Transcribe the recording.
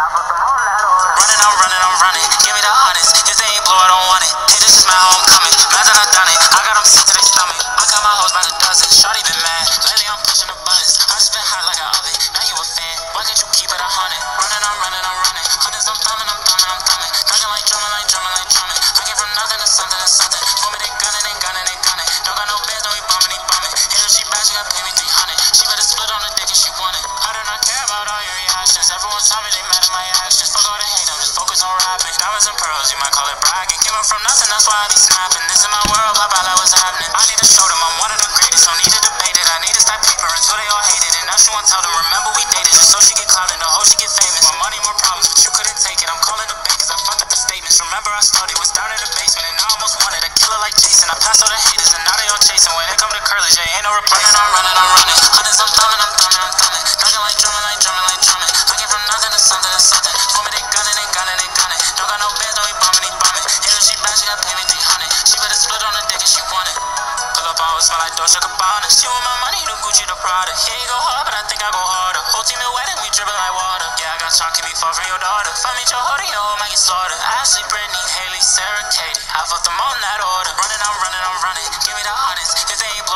I'm running. Give me the hundreds. If they ain't blue, I don't want it. Hey, this is my homecoming. Mad that I done it. I got them sick to their stomach. I got my hoes by the dozen. Shawty been mad. Lately I'm pushing the buttons. I spit hot like an oven. Now you a fan. Why can't you keep it 100? Running. Hundreds, I'm thumbing. Thugging like drumming. I came from nothing to something. For me, they gunning. Don't got no bands, don't be bumming. Hit her, she bad, she got pay me 300. She better split on the dick if she want it. I do not care about all your reactions. Everyone tell me they mad at my actions. Fuck all the hate, I'm just focused on rapping. Diamonds and pearls, you might call it bragging. Came up from nothing, that's why I be snapping. This is my world, pop out like what's happening. I need to show them I'm one of the greatest. Don't need to debate it. I need to stack paper until they all hate it. And now she wanna tell them, remember we dated. Just so she get clout and the hoe she get famous. More money, more problems, but you couldn't take it. I'm calling the bank 'cause I fucked up the statements. Remember I started, was down in the basement. And now I almost wanted a killer like Jason. I passed all the haters and now they all chasing. When it come to curly, yeah, ain't no replacement. I'm running. Hundreds, I'm thumbing. Thugging like drumming. I came from nothing to something. For me, they gunning. Don't got no bands, don't be bumming. Hit her, she bad, she got pay me 300. She better split on the dick if she want it. Pull up always smell like Dolce Gabbana. She want my money, the Gucci, the Prada. Yeah, you go hard, but I think I go harder. Whole team in wedding, we dripping like water. Yeah, I got chalk, keep me far from your daughter. If I meet your hoodie, I might get slaughtered. Ashley, Brittany, Haley, Sarah, Katie. I fucked them all in that order. Running. Give me the hundreds. If they ain't